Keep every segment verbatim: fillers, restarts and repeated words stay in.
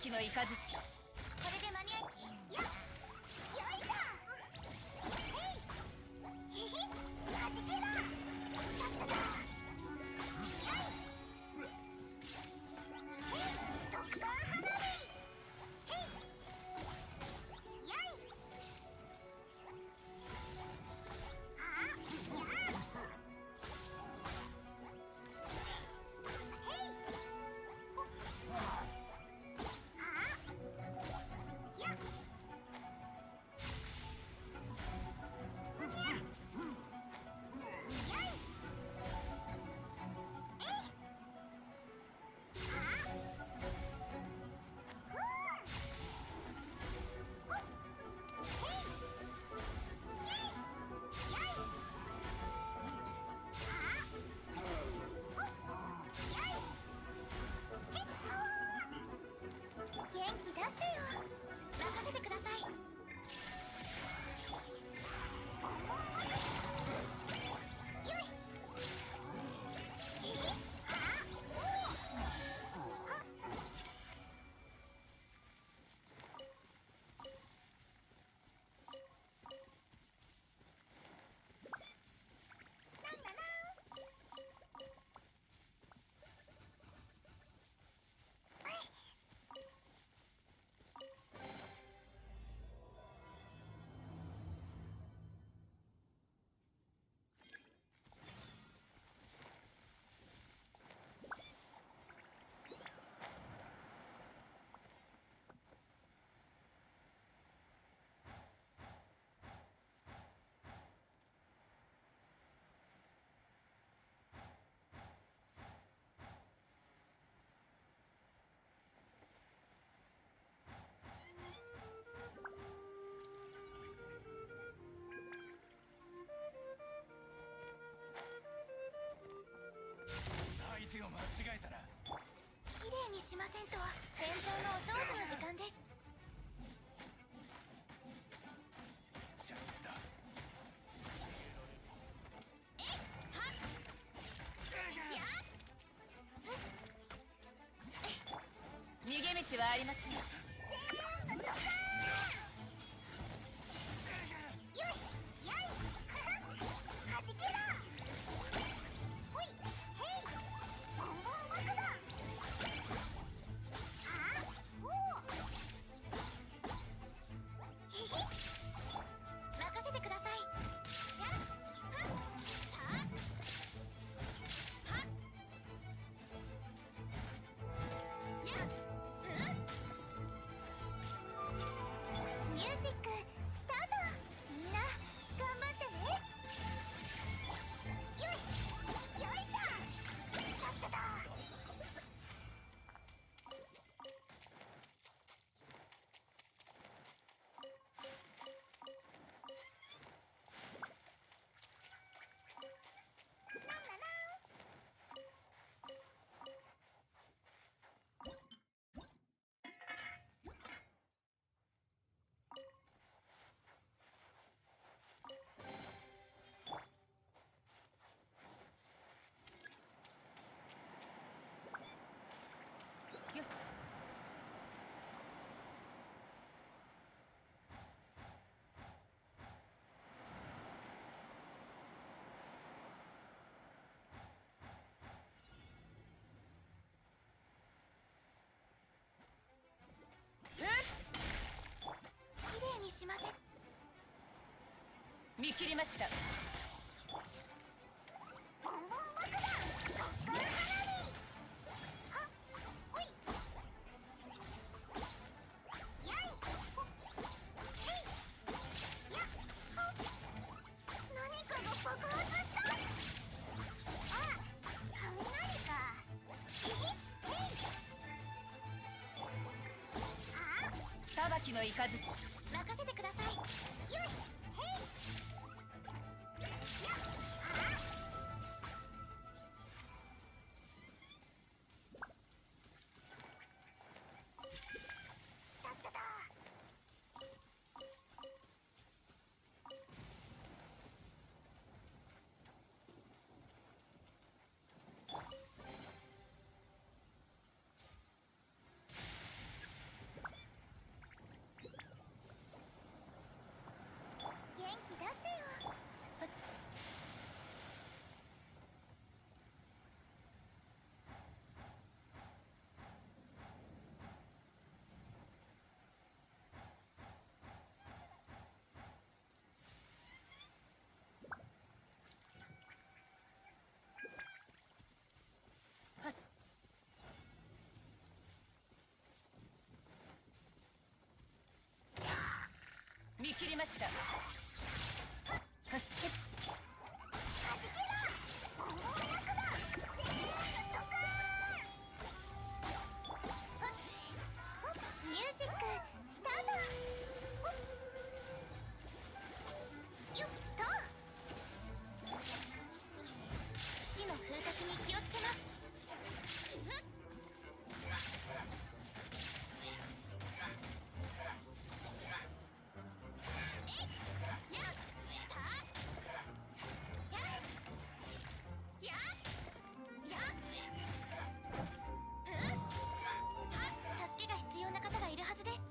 きの雷。これで間に合い。よっ、よいしょ。へいへへ、はじけろ。たっただ。やい。へい、特攻花火。へい。やい。ああ、やあ。へい。ほっ。ああ。やっ。うみゃ。やい。えい。ああ。ふう。ほっ。へい。やい。やい。ああ。ほっ。やい。へっほー。元気出してよ。任せてください。ボンボンボン。よい。えい。ああ。おお。はっ。なんだな。えい。 相手を間違えたな。 きれいにしませんと戦場のお掃除の時間です。 チャンスだ。 えい。はっ。やっ。 逃げ道はありません。 全部ドカーン。よい。やい。はは。はじけろ。ほい。へい。ボンボン爆弾。ああ。おお。へへ。任せてください。やっ。はっ。たっ。はっ。やっ。ふっ。ミュージックスタート。みんな頑張ってね。よい。よいしょ。たっただ。なんだな。 よっ。 きれいにしません。 見切りました。 ボンボン爆弾。特攻花火。はっ。ほい。やい。ほっ。へい。やっ。ほっ。何かが爆発した。ああ、雷か。へへ。へい。ああ。 裁きの雷。 任せてください。よい。へい。やっ。ああ。たっただ。 ました。はっはじけろボンボンラクダ全力ドカーン。ミュージックスタート。よっと火の風格に気をつけます。助けが必要な方がいるはずです。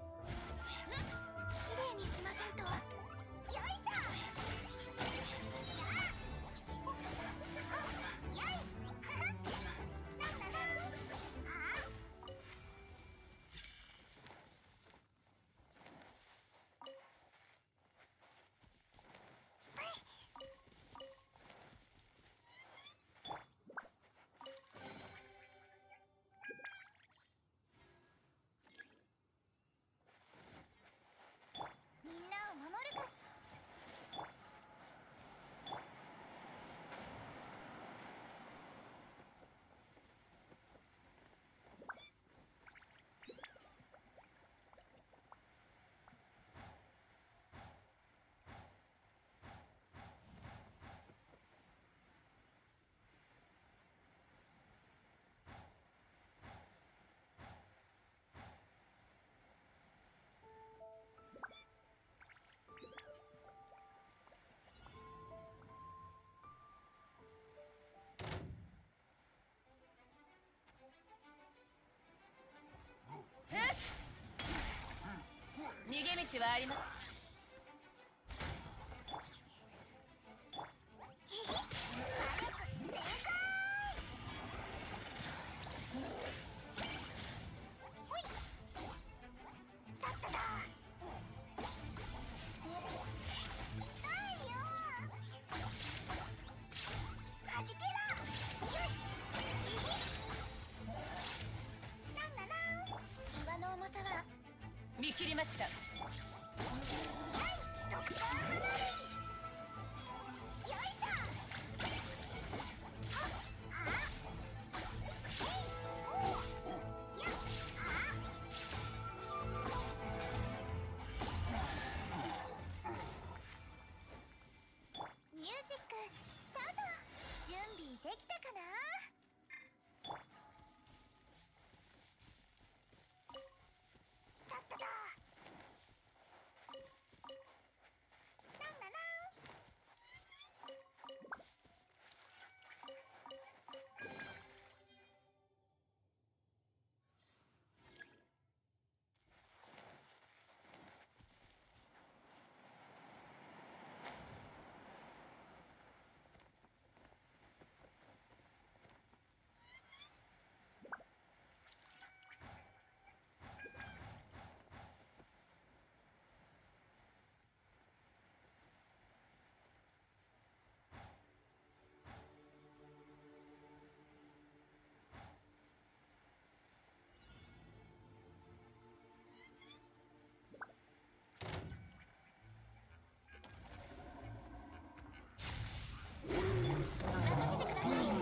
きれいにしませんと。よいしょ。やっよいなんだなんはあ。みんなを守るから。 逃げ道はあります。 火力全開。ほいだっただないよはじけろ。よいひひなんだなん岩の重さは。 見切りました。 やいドッカー花火。よいしょ。はっはっえいおうやっはっミュージックスタート。準備できたかな。だっただなんだなん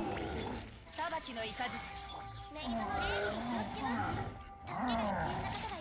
裁きの雷。 メイドのレールに気をつけます。助けが必要な方が